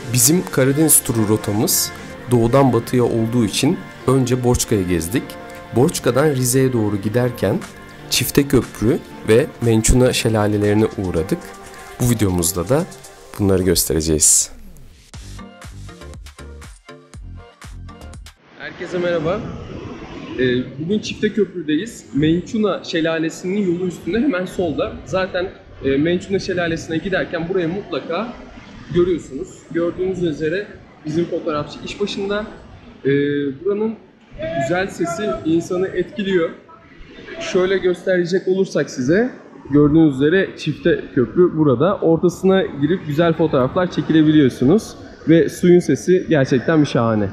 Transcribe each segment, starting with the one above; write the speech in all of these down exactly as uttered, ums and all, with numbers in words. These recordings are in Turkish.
Bizim Karadeniz turu rotamız doğudan batıya olduğu için önce Borçka'yı gezdik. Borçka'dan Rize'ye doğru giderken Çifteköprü ve Mençuna şelalelerine uğradık. Bu videomuzda da bunları göstereceğiz. Herkese merhaba. Bugün Çifteköprü'deyiz. Mençuna şelalesinin yolu üstünde hemen solda. Zaten Mençuna şelalesine giderken burayı mutlaka görüyorsunuz. Gördüğünüz üzere bizim fotoğrafçı iş başında. Buranın güzel sesi insanı etkiliyor. Şöyle gösterecek olursak size, gördüğünüz üzere Çifteköprü burada. Ortasına girip güzel fotoğraflar çekilebiliyorsunuz. Ve suyun sesi gerçekten bir şahane.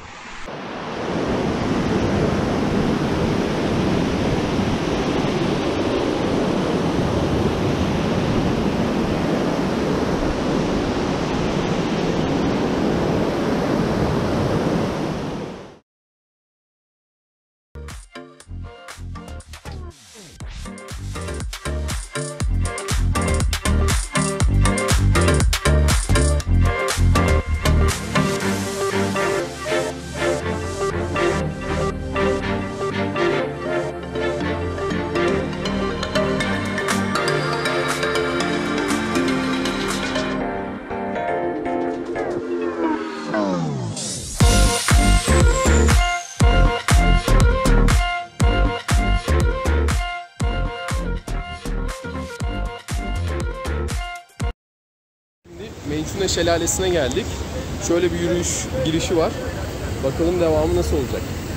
Mençuna şelalesine geldik. Şöyle bir yürüyüş girişi var. Bakalım devamı nasıl olacak.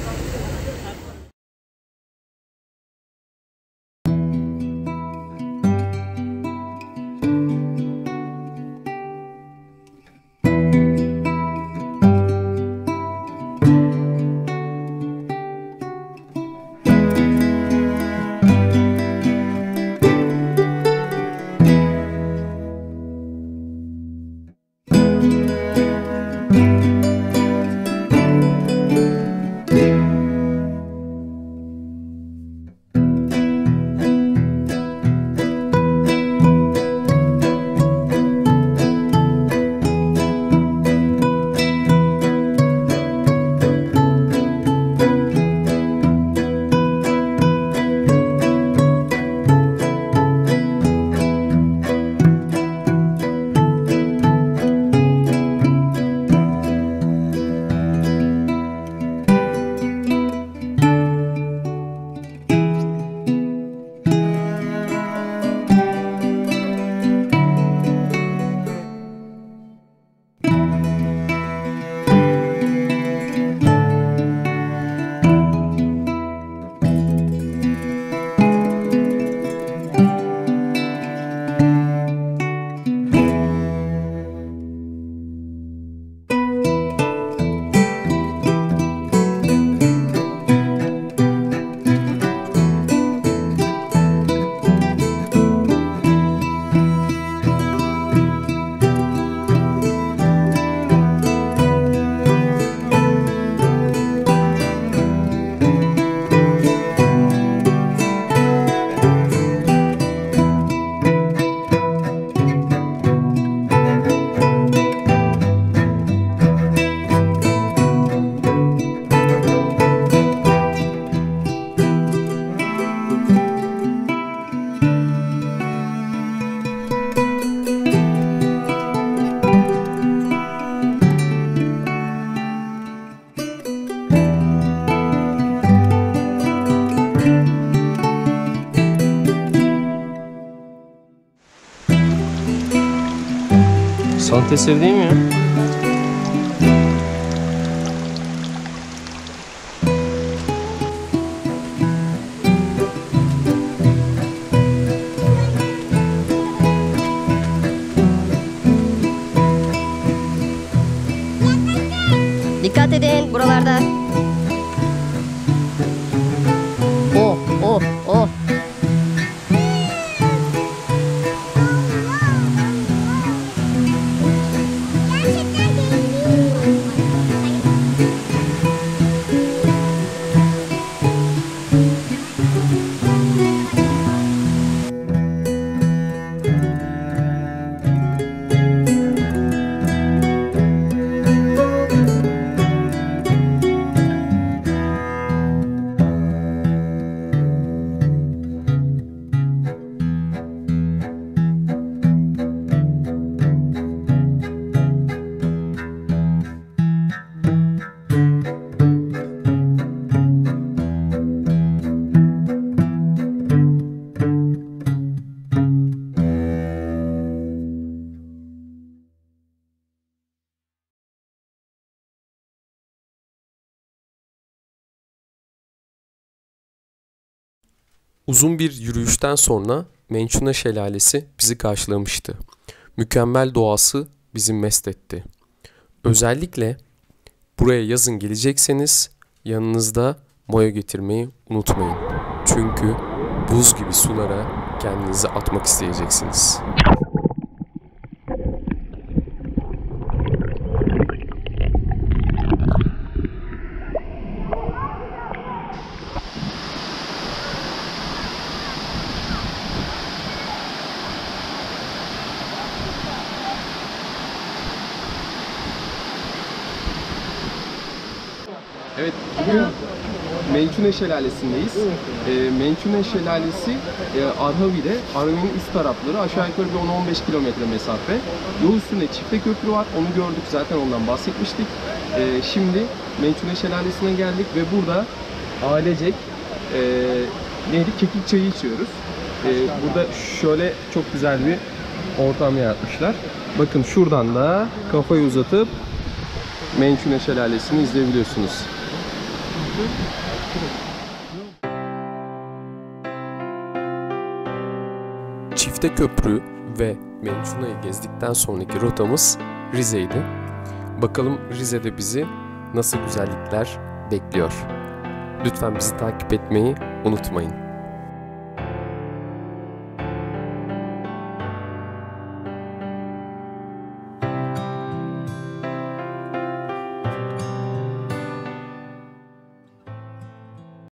Sanat eseri değil mi ya? Dikkat edin buralarda. Oh oh oh. Uzun bir yürüyüşten sonra Mençuna Şelalesi bizi karşılamıştı. Mükemmel doğası bizi mest etti. Özellikle buraya yazın gelecekseniz yanınızda mayo getirmeyi unutmayın. Çünkü buz gibi sulara kendinizi atmak isteyeceksiniz. Evet, bugün Mençuna Şelalesi'ndeyiz. E, Mençuna Şelalesi e, Arhavi'de, Arhavi'nin üst tarafları aşağı yukarı bir on on beş kilometre mesafe. Yol üstünde çifte köprü var, onu gördük zaten, ondan bahsetmiştik. E, şimdi Mençuna Şelalesi'ne geldik ve burada ailecek e, neydi? Kekik çayı içiyoruz. E, burada şöyle çok güzel bir ortam yaratmışlar. Bakın şuradan da kafayı uzatıp Mençuna Şelalesi'ni izleyebiliyorsunuz. Çifte köprü ve Mençuna'yı gezdikten sonraki rotamız Rize'ydi. Bakalım Rize'de bizi nasıl güzellikler bekliyor. Lütfen bizi takip etmeyi unutmayın.